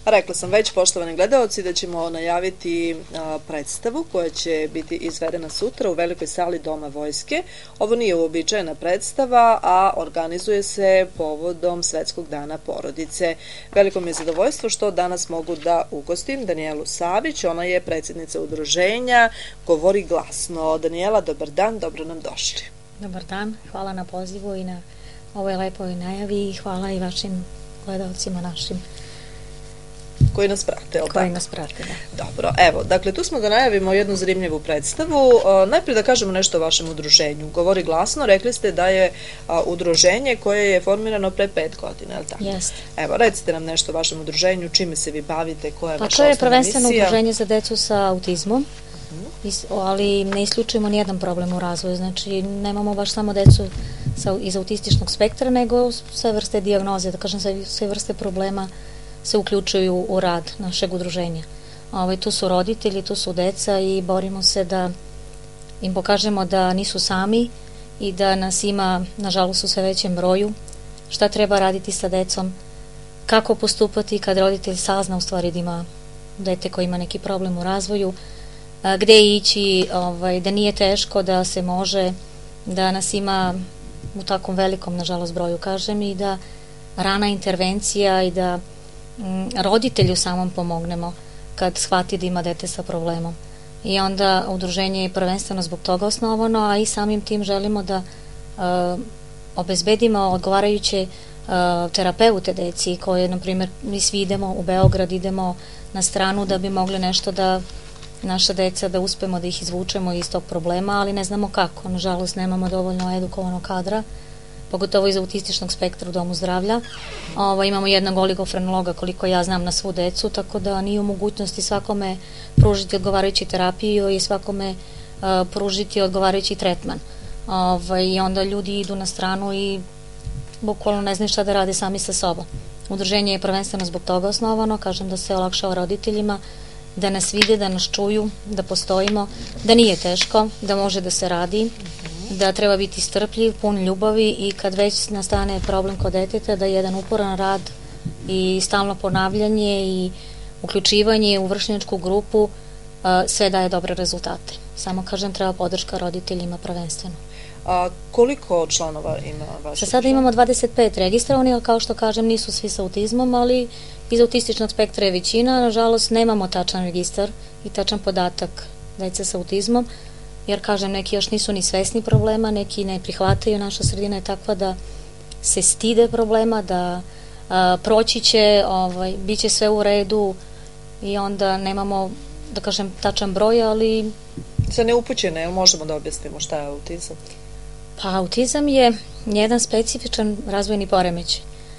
Rekla sam već, poštovani gledaoci, da ćemo najaviti predstavu koja će biti izvedena sutra u velikoj sali Doma vojske. Ovo nije uobičajena predstava, a organizuje se povodom Svetskog dana porodice. Veliko mi je zadovoljstvo što danas mogu da ugostim Danijelu Savić. Ona je predsjednica udruženja Govori glasno. Danijela, dobar dan, dobro nam došli. Dobar dan, hvala na pozivu i na ovoj lepoj najavi i hvala i vašim gledalcima našim. Koji nas prate, ali koji nas prate, da. Dobro, evo, dakle, tu smo da najavimo jednu zanimljivu predstavu. Najprije da kažemo nešto o vašem udruženju. Govori glasno, rekli ste da je udruženje koje je formirano pre 5 godina, je li tako? Jeste. Evo, recite nam nešto o vašem udruženju, čime se vi bavite, koja je vaša osnovna misija? Pa to je prvenstveno udruženje za decu sa autizmom, ali ne isključujemo nijedan problem u razvoju, znači nemamo baš samo decu iz autističnog spektra, nego sve vrste dijagnoze, da kažem sve vrste problema se uključuju u rad našeg udruženja. Tu su roditelji, tu su deca i borimo se da im pokažemo da nisu sami i da nas ima, nažalost, u sve većem broju, šta treba raditi sa decom, kako postupati kad roditelj sazna u stvari da ima dete koji ima neki problem u razvoju, gde ići, da nije teško, da se može, da nas ima u takvom velikom, nažalost, broju, kažem, i da rana intervencija i da roditelju samom pomognemo kad shvati da ima dete sa problemom. I onda udruženje je prvenstveno zbog toga osnovano, a i samim tim želimo da obezbedimo odgovarajuće terapeute deci koje, na primjer, mi svi idemo u Beograd, idemo na stranu da bi mogli nešto da naša deca, da uspemo da ih izvučemo iz tog problema, ali ne znamo kako. Nažalost, nemamo dovoljno edukovanog kadra, pogotovo iz autističnog spektra u Domu zdravlja. Imamo jednog oligofrenologa, koliko ja znam, na svu decu, tako da nije u mogućnosti svakome pružiti odgovarajući terapiju i svakome pružiti odgovarajući tretman. I onda ljudi idu na stranu i bukvalno ne znaju šta da rade sami sa sobom. Udruženje je prvenstveno zbog toga osnovano, kažem, da se olakšava roditeljima, da nas vide, da nas čuju, da postojimo, da nije teško, da može da se radi, da treba biti strpljiv, pun ljubavi i kad već nastane problem kod deteta, da jedan uporan rad i stalno ponavljanje i uključivanje u vršnjačku grupu sve daje dobre rezultate. Samo, kažem, treba podrška roditeljima prvenstveno. A koliko članova ima vaše? Za sada imamo 25 registrovani, ali kao što kažem, nisu svi sa autizmom, ali iz autističnog spektra je većina. Nažalost, nemamo tačan registar i tačan podatak dece sa autizmom, jer, kažem, neki još nisu ni svesni problema, neki ne prihvataju, naša sredina je takva da se stide problema, da proći će, bit će sve u redu i onda nemamo, da kažem, tačan broj, ali... Za neupućene, možemo da objasnimo šta je autizam? Pa, autizam je jedan specifičan razvojni poremećaj.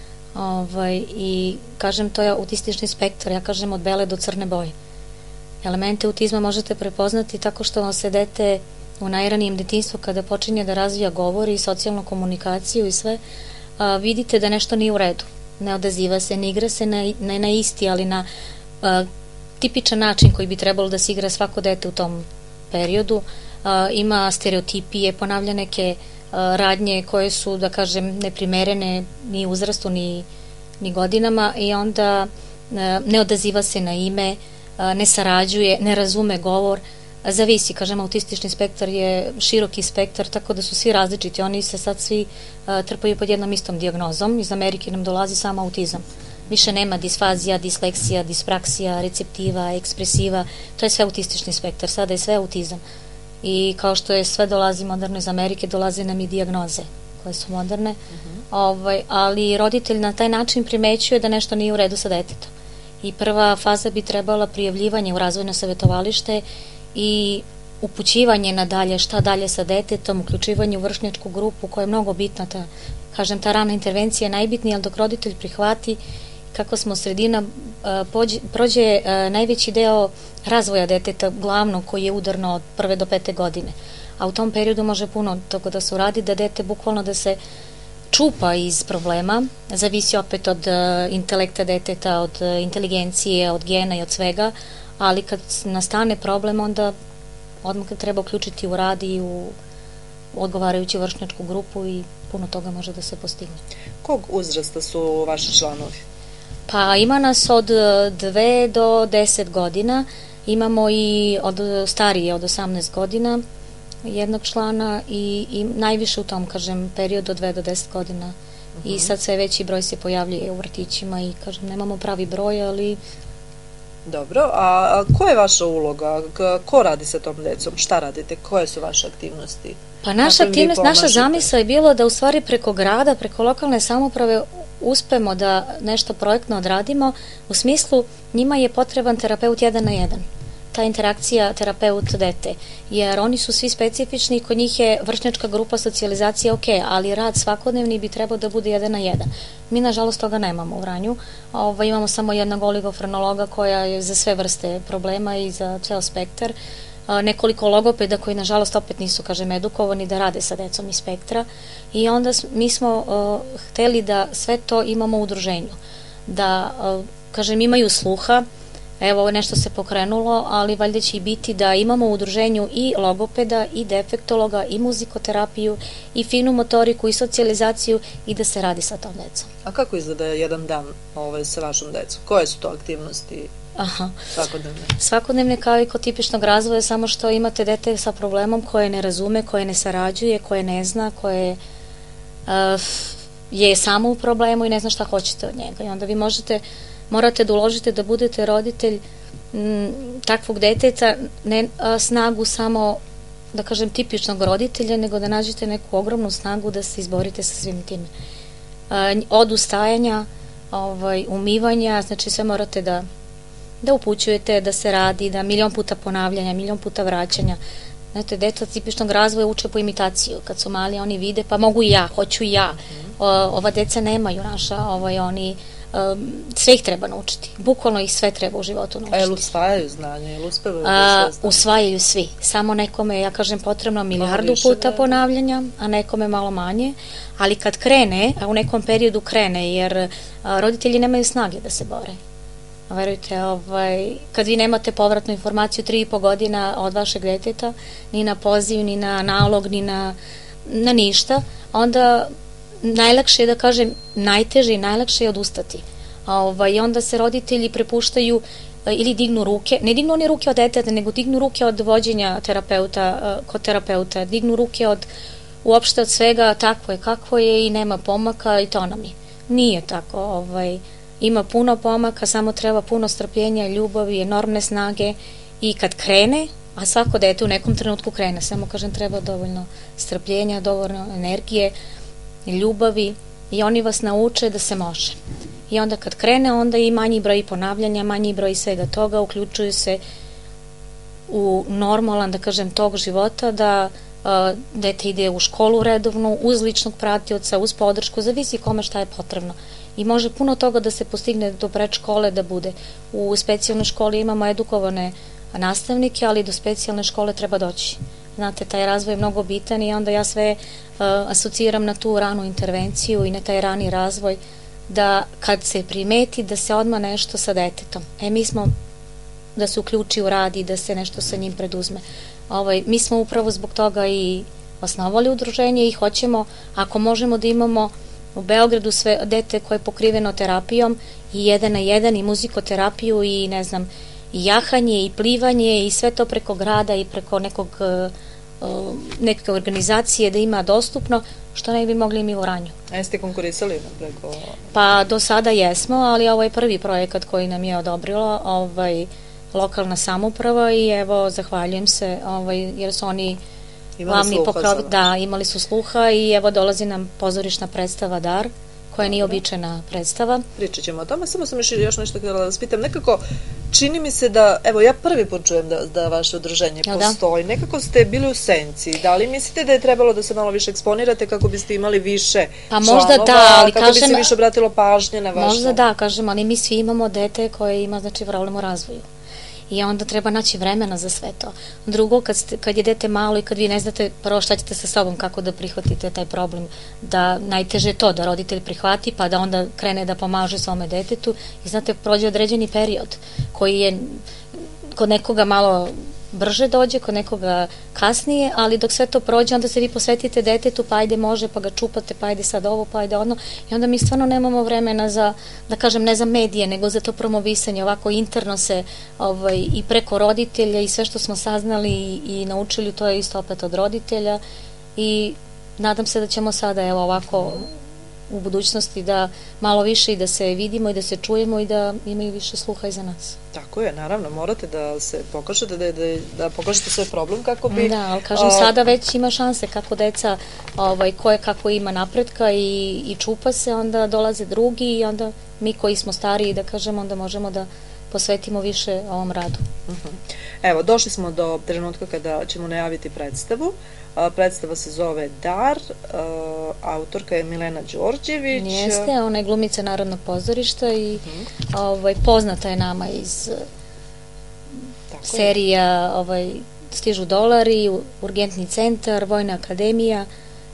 I, kažem, to je autistični spektar, ja kažem od bele do crne boje. Elemente autizma možete prepoznati tako što vam se dete u najranijem detinjstvu, kada počinje da razvija govor i socijalnu komunikaciju i sve, vidite da nešto nije u redu. Ne odaziva se, ne igra se ne na isti, ali na tipičan način koji bi trebalo da se igra svako dete u tom periodu. Ima stereotipije, ponavlja neke radnje koje su, da kažem, neprimerene ni uzrastu ni godinama i onda ne odaziva se na ime, ne sarađuje, ne razume govor, zavisi, kažem, autistični spektar je široki spektar, tako da su svi različiti, oni se sad svi trpaju pod jednom istom dijagnozom, iz Amerike nam dolazi samo autizam. Više nema disfazija, disleksija, dispraksija, receptiva, ekspresiva, to je sve autistični spektar, sada je sve autizam. I kao što je sve dolazi moderno iz Amerike, dolaze nam i dijagnoze koje su moderne, ali roditelj na taj način primećuje da nešto nije u redu sa detetom. I prva faza bi trebala prijavljivanje u razvojno savjetovalište i upućivanje na dalje, šta dalje sa detetom, uključivanje u vršnjačku grupu koja je mnogo bitna, ta rana intervencija je najbitnija, ali dok roditelj prihvati kako smo sredina, prođe najveći deo razvoja deteta, glavno koji je udarno od 1. do 5. godine. A u tom periodu može puno toga da se uradi, da dete bukvalno da se čupa iz problema, zavisi opet od intelekta deteta, od inteligencije, od gena i od svega, ali kad nastane problem, onda odmah treba uključiti u rad i u odgovarajuću vršnjačku grupu i puno toga može da se postigne. Kog uzrasta su vaši članovi? Pa ima nas od 2 do 10 godina, imamo i starije od 18 godina jednog člana i najviše u tom, kažem, periodu od 2 do 10 godina. I sad sve veći broj se pojavljuje u vrtićima i, kažem, nemamo pravi broj, ali... Dobro, a koja je vaša uloga? Ko radi sa tom decom? Šta radite? Koje su vaše aktivnosti? Pa naša aktivnost, naša zamisla je bilo da u stvari preko grada, preko lokalne samouprave uspemo da nešto projektno odradimo, u smislu njima je potreban terapeut 1 na 1. Ta interakcija terapeut-dete, jer oni su svi specifični i kod njih je vršnjačka grupa socijalizacije ok, ali rad svakodnevni bi trebao da bude 1 na 1. Mi, nažalost, toga nemamo u Vranju. Imamo samo jednog oligofrenologa koja je za sve vrste problema i za ceo spektar. Nekoliko logopeda koji, nažalost, opet nisu, kažem, edukovani da rade sa decom iz spektra. I onda mi smo hteli da sve to imamo u udruženju. Da, kažem, imaju sluha. Evo, nešto se pokrenulo, ali valjda će i biti da imamo u udruženju i logopeda, i defektologa, i muzikoterapiju, i finu motoriku, i socijalizaciju i da se radi sa tom decom. A kako izgleda jedan dan sa vašom decom? Koje su to aktivnosti svakodnevne? Svakodnevne kao i kod tipičnog razvoja, samo što imate dete sa problemom koje ne razume, koje ne sarađuje, koje ne zna, koje je samo u problemu i ne zna šta hoćete od njega. I onda vi morate da uložite da budete roditelj takvog deteta, ne snagu samo, da kažem, tipičnog roditelja, nego da nađete neku ogromnu snagu da se izborite sa svim tim. Od ustajanja, umivanja, znači sve morate da upućujete, da se radi, da milion puta ponavljanja, milion puta vraćanja. Znate, deca tipičnog razvoja uče po imitaciju. Kad su mali, oni vide, pa mogu i ja, hoću i ja. Ova deca nemaju naša, oni sve ih treba naučiti. Bukvalno ih sve treba u životu naučiti. A jel usvajaju znanje? Jel uspevaju da sve znanje? Usvajaju svi. Samo nekome, ja kažem, potrebno milijardu puta ponavljanja, a nekome malo manje. Ali kad krene, a u nekom periodu krene, jer roditelji nemaju snage da se bore. Verujte, kad vi nemate povratnu informaciju 3,5 godina od vašeg deteta, ni na poziv, ni na nalog, ni na ništa, onda najlakše je, da kažem, najteže i najlakše je odustati. I onda se roditelji prepuštaju ili dignu ruke, ne dignu oni ruke od deteta, nego dignu ruke od vođenja terapeuta, kod terapeuta, dignu ruke uopšte od svega, takvo je kako je i nema pomaka i to nam je. Nije tako, ima puno pomaka, samo treba puno strpljenja, ljubavi, enormne snage i kad krene, a svako dete u nekom trenutku krene, samo kažem treba dovoljno strpljenja, dovoljno energije, ljubavi i oni vas nauče da se može. I onda kad krene, onda i manji broj ponavljanja, manji broj svega toga, uključuju se u normalan, da kažem, tog života, da dete ide u školu redovnu, uz ličnog pratioca, uz podršku, zavisi kome šta je potrebno. I može puno toga da se postigne do predškole da bude. U specijalnoj školi imamo edukovane nastavnike, ali do specijalne škole treba doći. Znate, taj razvoj je mnogo bitan i onda ja sve asociram na tu ranu intervenciju i na taj rani razvoj, da kad se primeti da se odmah nešto sa detetom. Mi smo da se uključi u rad i da se nešto sa njim preduzme. Mi smo upravo zbog toga i osnovali udruženje i hoćemo, ako možemo da imamo u Beogradu sve dete koje je pokriveno terapijom i 1 na 1 i muzikoterapiju i ne znam, i jahanje i plivanje i sve to preko grada i preko neke organizacije da ima dostupno, što ne bi mogli mi u Vranju. A jeste konkurisali preko? Pa do sada jesmo, ali ovo je prvi projekat koji nam je odobrila lokalna samouprava i evo zahvaljujem se jer su oni glavni pokrovitelji. Da, imali su sluha i evo dolazi nam pozorišna predstava Dar, koja nije običajna predstava. Pričat ćemo o tome, samo sam još nešto htjela da vas pitam. Nekako, čini mi se da, evo ja prvi put čujem da vaše udruženje postoji. Nekako ste bili u senci. Da li mislite da je trebalo da se malo više eksponirate kako biste imali više članova, kako bi se više obratilo pažnje na vaše? Možda da, kažem, ali mi svi imamo dete koje ima, znači, problem u razvoju. I onda treba naći vremena za sve to. Drugo, kad je dete malo i kad vi ne znate prvo šta ćete sa sobom, kako da prihvatite taj problem, da najteže je to da roditelj prihvati pa da onda krene da pomaže svome detetu i znate, prođe određeni period koji je kod nekoga malo brže dođe, kod nekoga kasnije, ali dok sve to prođe, onda se vi posvetite detetu, pa ajde može, pa ga čupate, pa ajde sad ovo, pa ajde ono, i onda mi stvarno nemamo vremena za, da kažem, ne za medije, nego za to promovisanje, ovako interno se i preko roditelja i sve što smo saznali i naučili, to je isto opet od roditelja i nadam se da ćemo sada, evo ovako, u budućnosti da malo više i da se vidimo i da se čujemo i da imaju više sluha i za nas. Tako je, naravno, morate da se pokažete, da pokažete svoj problem kako bi... Da, ali kažem, sada već ima šanse kako deca, koje kako ima napretka i čupa se, onda dolaze drugi i onda mi koji smo stariji, da kažem, onda možemo da posvetimo više ovom radu. Evo, došli smo do trenutka kada ćemo najaviti predstavu. Predstava se zove Dar, autorka je Milena Đorđević. Jeste, ona je glumica Narodnog pozorišta i poznata je nama iz serija Stižu dolari, Urgentni centar, Vojna akademija.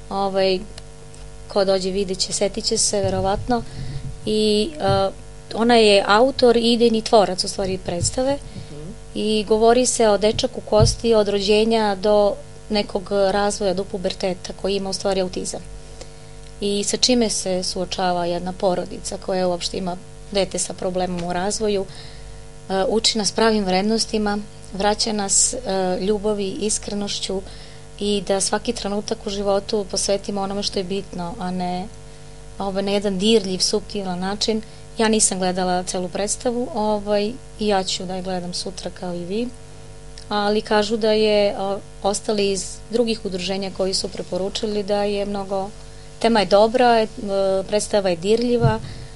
Ko dođe vidjet će, setit će se, verovatno. I ona je autor i idejni tvorac, u stvari, predstave. I govori se o dečaku Kosti od rođenja do nekog razvoja, do puberteta, koji ima u stvari autizam. I sa čime se suočava jedna porodica koja uopšte ima dete sa problemom u razvoju, uči nas pravim vrednostima, vraća nas ljubavi, iskrenošću i da svaki trenutak u životu posvetimo onome što je bitno, a ne na jedan dirljiv, suptilan način. Ja nisam gledala celu predstavu i ja ću da je gledam sutra kao i vi, ali kažu da je ostali iz drugih udruženja koji su preporučili da je mnogo, tema je dobra, predstava je dirljiva,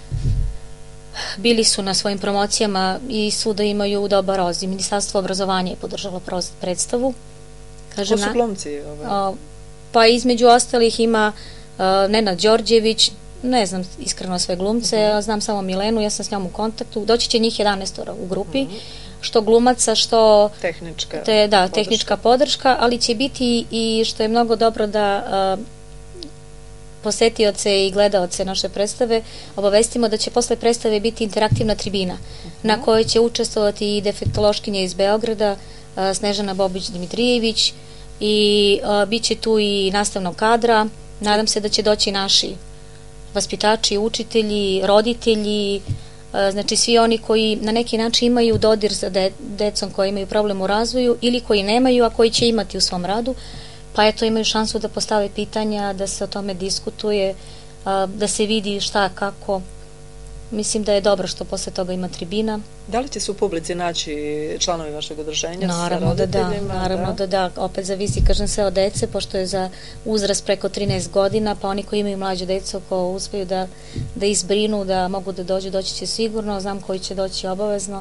bili su na svojim promocijama i svuda imaju dobar odziv. Ministarstvo obrazovanja je podržalo predstavu. Ko su glumci? Pa između ostalih ima Nenad Đorđević, ne znam iskreno sve glumce, znam samo Milenu, ja sam s njom u kontaktu, doći će njih 11 u grupi, što glumaca, što tehnička podrška, ali će biti i što je mnogo dobro da posetioce i gledaoce naše predstave obavestimo da će posle predstave biti interaktivna tribina na kojoj će učestvovati i defektološkinja iz Beograda, Snežana Bobić-Dimitrijević, i bit će tu i nastavnog kadra. Nadam se da će doći naši vaspitači, učitelji, roditelji, znači svi oni koji na neki način imaju dodir sa decom koji imaju problem u razvoju ili koji nemaju, a koji će imati u svom radu, pa eto imaju šansu da postave pitanja, da se o tome diskutuje, da se vidi šta, kako. Mislim da je dobro što posle toga ima tribina. Da li će se u publici naći članovi vašeg udruženja sa roditeljima? Naravno da da. Opet zavisi, kažem, sve od dece, pošto je za uzrast preko 13 godina, pa oni koji imaju mlađu decu, ko uspeju da izbrinu, da mogu da dođu, doći će sigurno, znam koji će doći obavezno.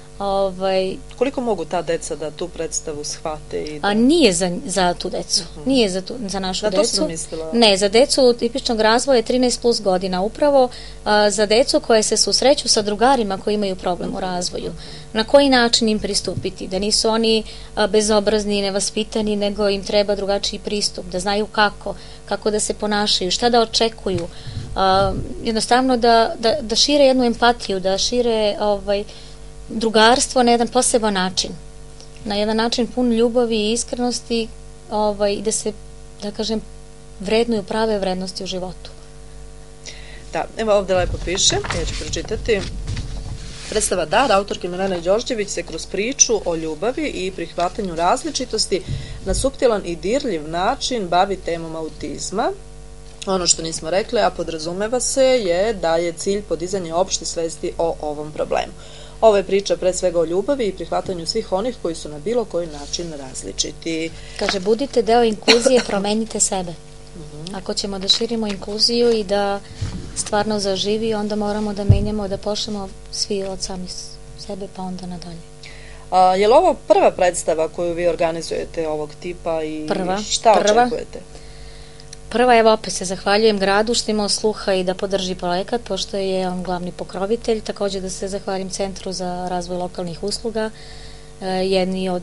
Koliko mogu ta deca da tu predstavu shvate? Nije za tu decu, nije za našu decu. Da, to sam mislila. Ne, za decu tipičnog razvoja je 13 plus godina, upravo za decu koje se susreću sa drugarima koji imaju problem u razvoju. Na koji način im pristupiti, da nisu oni bezobrazni i nevaspitani, nego im treba drugačiji pristup, da znaju kako da se ponašaju, šta da očekuju, jednostavno da šire jednu empatiju, da šire drugarstvo na jedan poseban način, na jedan način pun ljubavi i iskrenosti i da se, da kažem, vrednuju prave vrednosti u životu. Da, evo ovde lepo piše, ja ću pročitati. Predstava Dar, autorke Milene Đorđević, se kroz priču o ljubavi i prihvatanju različitosti na suptilan i dirljiv način bavi temom autizma. Ono što nismo rekli, a podrazumeva se, je da je cilj podizanje opšte svesti o ovom problemu. Ovo je priča pre svega o ljubavi i prihvatanju svih onih koji su na bilo koji način različiti. Kaže, budite deo inkluzije, promenite sebe. Ako ćemo da širimo inkluziju i da stvarno zaživi, onda moramo da menjamo, da počnemo svi od samih sebe, pa onda nadalje. Je li ovo prva predstava koju vi organizujete ovog tipa i šta očekujete? Prva, evo opet se zahvaljujem gradu što imao sluha i da podrži projekat, pošto je on glavni pokrovitelj. Takođe da se zahvalim Centru za razvoj lokalnih usluga, jedni od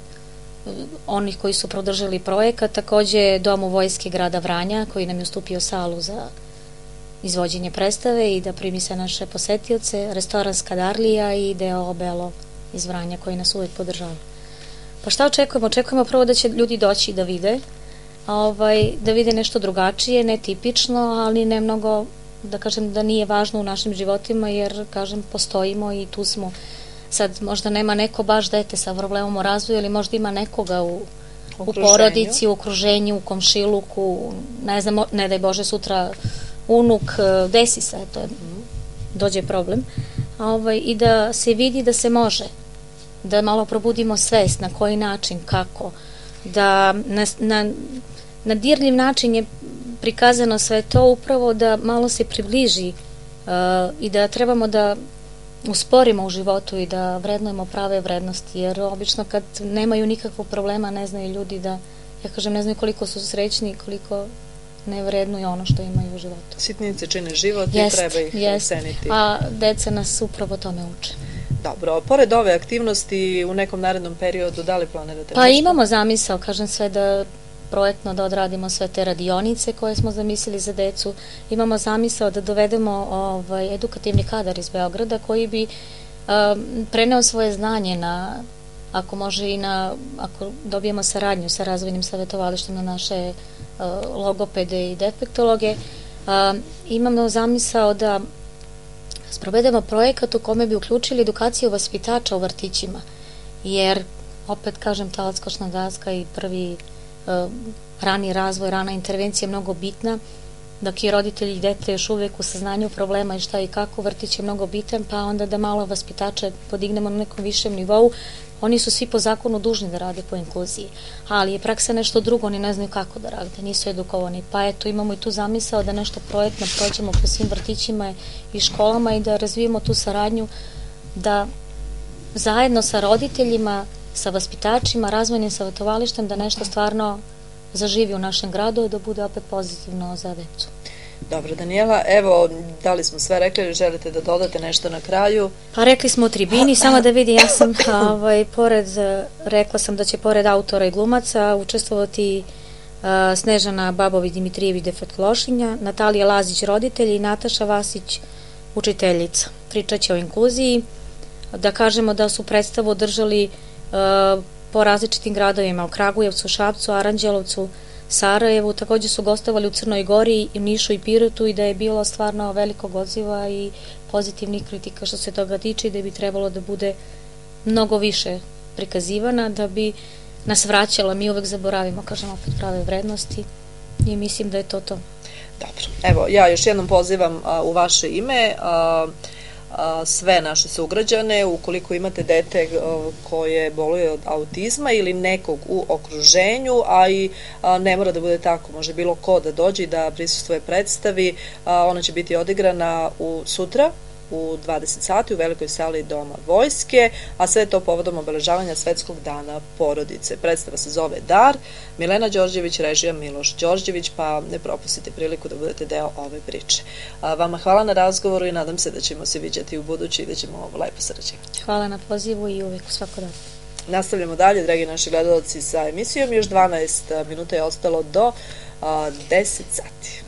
onih koji su podržali projekat, takođe Domu vojske grada Vranja, koji nam je ustupio salu za izvođenje predstave i da primi se naše posetioce, restoran Skadarlija i deo Obelo iz Vranja koji nas uvek podržava. Pa šta očekujemo? Očekujemo prvo da će ljudi doći da vide, da vide nešto drugačije, netipično, ali ne mnogo, da kažem da nije važno u našim životima, jer, kažem, postojimo i tu smo. Sad možda nema neko baš dete sa problemom o razvoju, ili možda ima nekoga u porodici, u okruženju, u komšiluku, ne znam, ne daj Bože sutra unuk, desi se, to je, dođe problem. I da se vidi da se može, da malo probudimo svest na koji način, kako, da na dirljiv način je prikazano sve to upravo da malo se približi i da trebamo da usporimo u životu i da vrednujemo prave vrednosti, jer obično kad nemaju nikakvog problema ne znaju ljudi da, ja kažem, ne znaju koliko su srećni i koliko ne vrednuju ono što imaju u životu. Sitnice čine život i treba ih ceniti. A deca nas upravo tome uče. Dobro, pored ove aktivnosti u nekom narednom periodu, da li planirate nešto? Pa imamo zamisao, kažem, sve da projektno da odradimo sve te radionice koje smo zamislili za decu. Imamo zamisao da dovedemo edukativni kadar iz Beograda koji bi preneo svoje znanje ako može i ako dobijemo saradnju sa razvojnim savjetovalištem na naše logopede i defektologe. Imamo zamisao da sprovedemo projekat u kome bi uključili edukaciju vaspitača u vrtićima, jer, opet kažem, ta odskočna daska i prvi rani razvoj, rana intervencija je mnogo bitna, dok je roditelji i dete još uvek u saznanju problema i šta i kako, vrtić je mnogo bitan, pa onda da malo vaspitače podignemo na nekom višem nivou. Oni su svi po zakonu dužni da rade po inkluziji, ali je praksa nešto drugo, oni ne znaju kako da rade, nisu edukovani, pa eto imamo i tu zamisao da nešto projektno prođemo po svim vrtićima i školama i da razvijemo tu saradnju, da zajedno sa roditeljima, sa vaspitačima, razvojnim savjetovalištem, da nešto stvarno zaživi u našem gradu i da bude opet pozitivno za decu. Dobro, Danijela, evo, da li smo sve rekli ili želite da dodate nešto na kraju? Pa rekli smo o tribini, samo da vidi, ja sam rekla sam da će pored autora i glumaca učestvovati Snežana Babović-Dimitrijević defektološinja, Natalija Lazić roditelj i Nataša Vasić učiteljica. Pričat će o inkluziji, da kažemo da su predstavu održali po različitim gradovima, u Kragujevcu, Šapcu, Aranđelovcu, Sarajevu, takođe su gostovali u Crnoj Gori, u Nišu i Pirotu i da je bilo stvarno velikog odziva i pozitivnih kritika što se toga tiče i da bi trebalo da bude mnogo više prikazivana, da bi nas vraćala, mi uvek zaboravimo, kažem opet, prave vrednosti i mislim da je to to. Dobro, evo, ja još jednom pozivam u vaše ime sve naše sugrađane, ukoliko imate dete koje boluje od autizma ili nekog u okruženju, a i ne mora da bude tako, može bilo ko da dođe i da prisustvuje predstavi, ona će biti odigrana sutra u 20 sati u velikoj sali Doma Vojske, a sve to povodom obeležavanja Svetskog dana porodice. Predstava se zove Dar, Milena Đorđević, režija Miloš Đorđević, pa ne propustite priliku da budete deo ove priče. Vama hvala na razgovoru i nadam se da ćemo se viđati u budući i da ćemo lepo sarađivati. Hvala na pozivu i uvek svako dan. Nastavljamo dalje, dragi naši gledalci, sa emisijom. Još 12 minuta je ostalo do 10 sati.